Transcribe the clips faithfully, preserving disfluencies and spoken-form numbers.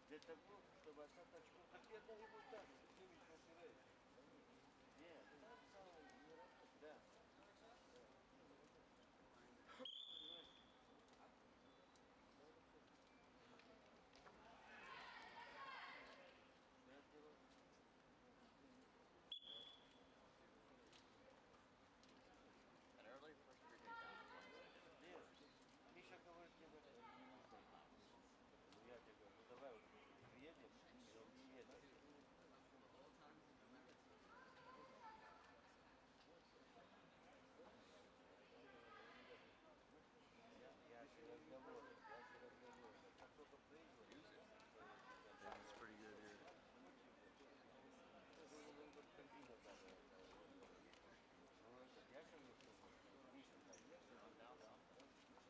Для того, чтобы остаться очков, так я могу так, ты ведь посылаешь. Нет, там самое не работает. Да. An early first period takedown in twenty seconds. Нет, Миша говорит, мне говорит, ну я тебе говорю, ну давай вот приедем, и он не едет. Я же разговор, я же разговор. Как только проигрываю, Yeah, that's pretty good here. Я же не слышу, Миша Run down something.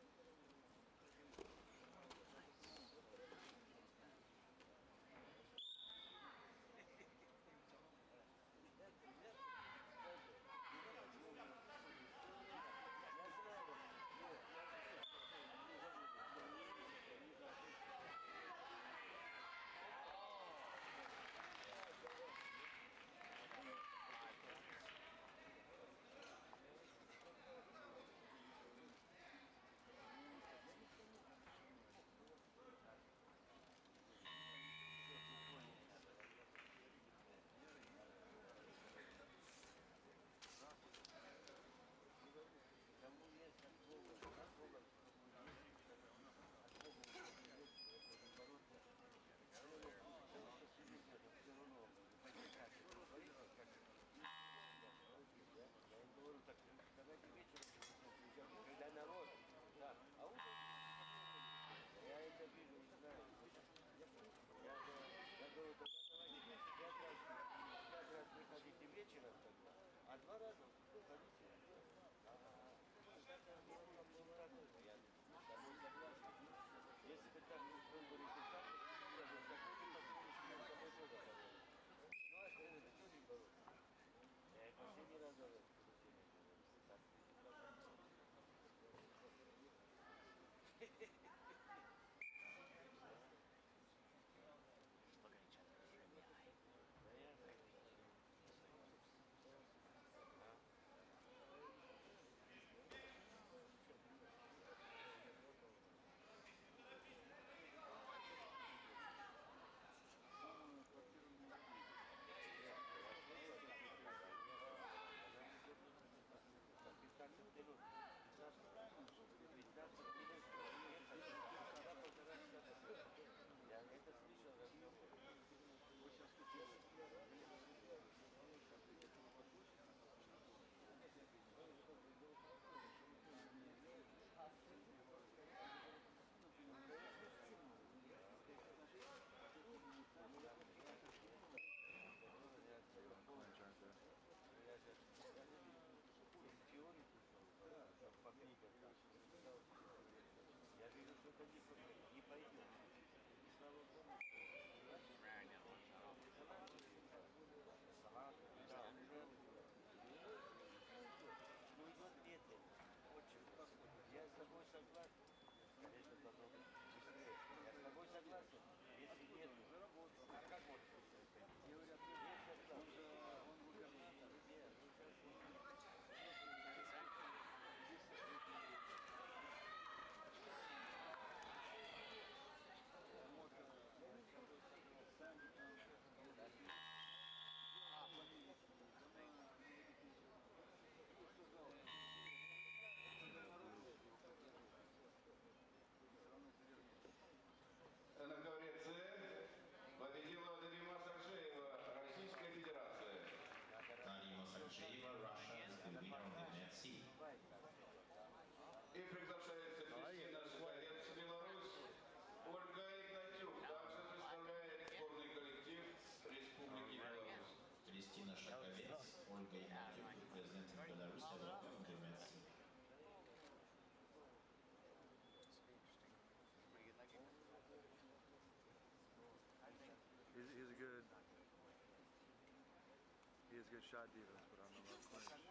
Кому есть от Бога, от Бога, кому есть, от Бога есть, это не бороться. Человек, он сидит, он все равно, как это говорится, как я им говорю, так, давайте вечером приезжать, когда народ, да, а утром я это вижу, не знаю. Я, я говорю, тогда давайте пять раз, пять раз приходите вечером тогда, а два раза приходите. Я с тобой согласен. Если бы так был бы результат, я бы такой бы посмотришь, я с тобой тоже согласен. Ну а что это, что не бороться? Я и последний раз говорю, Look at each other in the eye. пятнадцать минут. пятнадцать минут проехали, а полтора часа. Я это слышал разговор. Clinch, aren't there? Я же из теории пришел, по книгам. Я вижу, что это не, не пойдет. И слава Богу, Rang that one shot. салат, да, уже ну идет медленно, очень. Я с тобой согласен. Конечно, должно быть быстрее. Я с тобой согласен, если нет, а как может быть? Я согласен. Он губернатор. Нет, ну На ковре победила Дарима Саршеева, Российская Федерация. Darima Sarcheva, Russia, is the winner of the net C. И приглашается Кристина Шаковец, Беларусь. Ольга Игнатюк также представляет спорный коллектив Республики Беларусь. Кристина Шаковец, Ольга Игнатюк, representing Belarus, are welcome to the net C. He's, he's a good, he has good shot defense, but I don't know about clinch.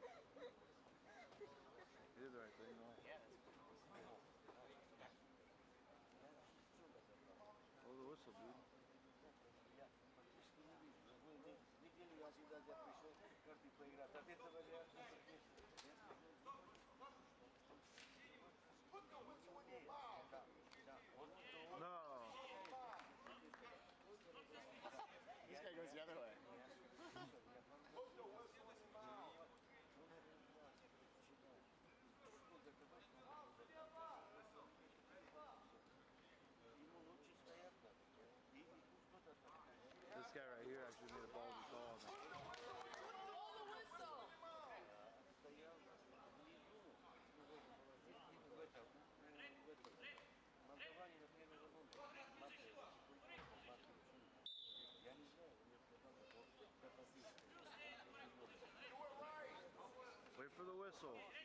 He did the right thing, though. Yeah, that's cool. whistle, dude. Я практически не вижу. Ну, не- неделю я сюда я пришел карты поиграть. От этого я не умеет. Да, да. Он No. This guy goes the other way. Ему лучше стоять надо. И, и пусть кто-то так. This guy right here actually made a ballsy call. Man. Стоял внизу, ну, в этом положении, в этом, в этом. Молдаване на первый ремонт. Матвей, Матвей, я не знаю, он мне сказал, что допустим. Wait for the whistle.